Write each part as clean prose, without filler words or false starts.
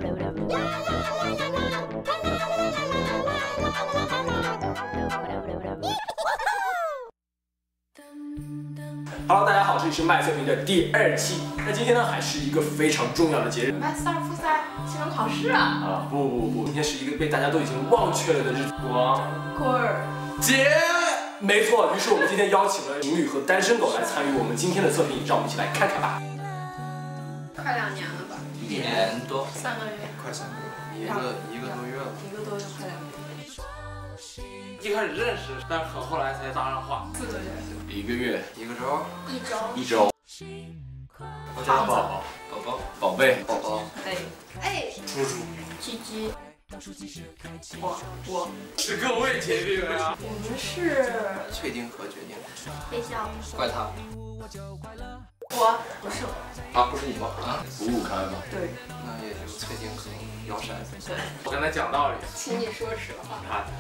Hello， 大家好，这里是麦测评的第2期。那今天呢，还是一个非常重要的节日。 麦斯尔复赛期中考试啊！ 不，今天是一个被大家都已经忘却了的日子。 过节，没错。于是我们今天邀请了情侣和单身狗来参与我们今天的测评，让我们一起来看看吧。 快2年了吧 ？1年多 ，3个月， 快3个月，一个多月了。 1个多月，快2年。 一开始认识，但是很后来才搭上话。 4个月 ，1个月，1个周 ，1周， 1周。 我叫宝宝， 宝贝， 哎， 猪猪， 居居，我是各位决定的呀。 我们是确定和决定。 微笑， 怪他。 我不是啊，不是你吧？啊，5开吧。 对， 那也就崔定和摇骰子。 对， 我跟他讲道理， 请你说实话。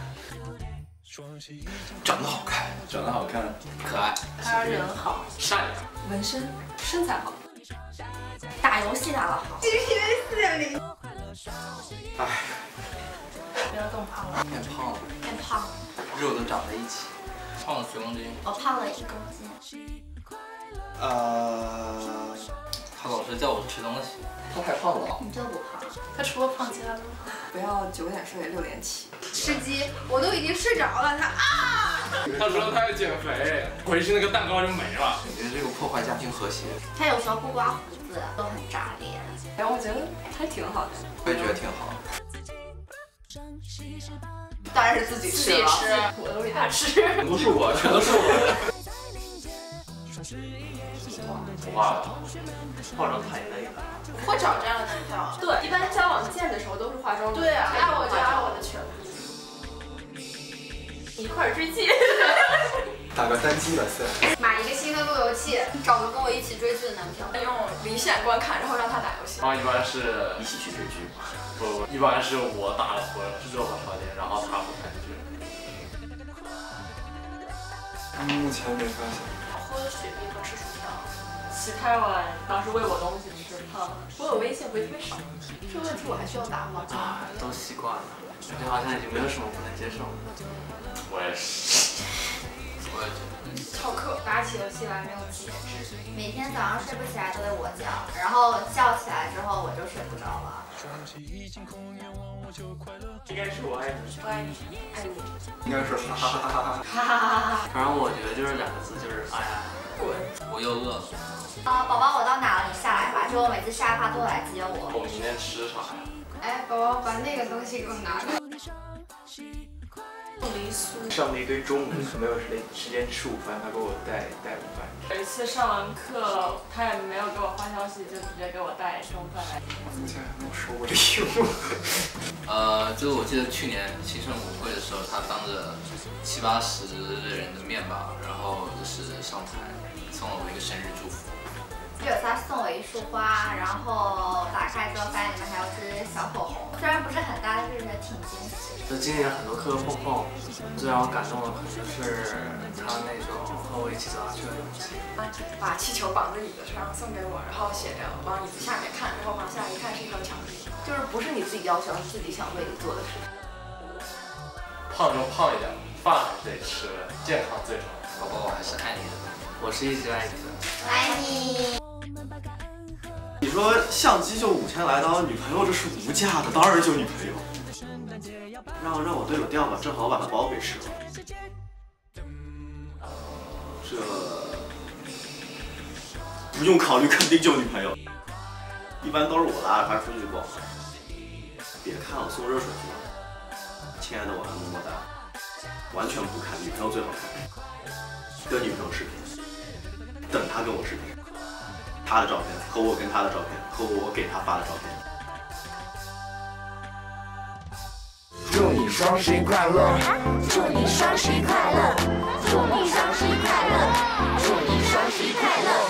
长得好看，可爱， 他人好， 善良， 纹身，身材好， 打游戏打得好。 GPA 4.0。 哎， 不要动胖了， 变胖了， 变胖， 肉都长在一起，胖了10公斤。 我胖了1公斤。 他老是叫我吃东西，他太胖了。 你就不胖？ 他除了胖其他都胖。 不要9点睡6点起。 吃鸡，我都已经睡着了，他他说他要减肥，回去那个蛋糕就没了。 我觉得这个破坏家庭和谐。 他有时候不刮胡子都很炸裂。 哎，我觉得还挺好的。 我也觉得挺好。 当然是自己吃了， 我都给他吃。 全都是我。不化了，化妆太累了。 会找这样的男票？对，一般交往见的时候都是化妆。对啊，爱我就爱我的全部。一块追剧。 打个单机吧，4。 买一个新的路由器，找个跟我一起追剧的男票，用离线观看，然后让他打游戏。 然后一般是一起去追剧，不，一般是我打了活热火朝天，然后他不看剧。 目前没发现。 喝雪碧和吃薯条。 洗太晚，当时喂我东西吃胖了。 我有微信回特别少，这个问题我还需要答吗？ 都习惯了，对，好像已经没有什么不能接受了。我也是。我也觉得。 翘课，打起游戏来没有节制， 每天早上睡不起来都得我叫，然后叫起来之后我就睡不着了。 应该是我爱你， 我爱你，爱你。 应该是哈哈哈哈哈。 哈哈哈哈。 反正我觉得就是2个字，就是哎呀， 滚。 我又饿了。 宝宝，我到哪了？你下来吧。就我每次下发都来接我。 我明天吃啥呀？ 哎，宝宝，把那个东西给我拿来。凤梨酥。 上了一堆中午没有时间吃午饭，他给我带午饭。 有一次上完课，他也没有给我发消息，就直接给我带中饭来。 你竟然还没有收我礼物。就是我记得去年新生舞会的时候，他当着70、80人的面吧，然后就是上台送了我一个生日祝福。 就有他送我一束花，然后打开之后发现里面还有支小口红，虽然不是很大，但是觉得挺惊喜。 就经历了很多磕磕碰碰，最让我感动的可能就是他那种和我一起走下去的勇气。 把气球绑在椅子上送给我，然后写着往椅子下面看，然后往下一看是一条墙壁，就是不是你自己要求，是自己想为你做的事情。 胖就胖一点，饭还是得吃，健康最重要。 宝宝，我还是爱你的。 我是一直爱你的。 爱你。 你说相机就5000来当女朋友，这是无价的，当然就女朋友。让我队友掉吧，正好把他包给吃了。这不用考虑，肯定就女朋友。一般都是我拉着他出去逛。别看我送热水去了，亲爱的，我爱么么哒。完全不看，女朋友最好看。跟女朋友视频，等他跟我视频，他的照片和我跟他的照片和我给他发的照片。 祝你双十一快乐！ 祝你双十一快乐！祝你双十一快乐！祝你双十一快乐！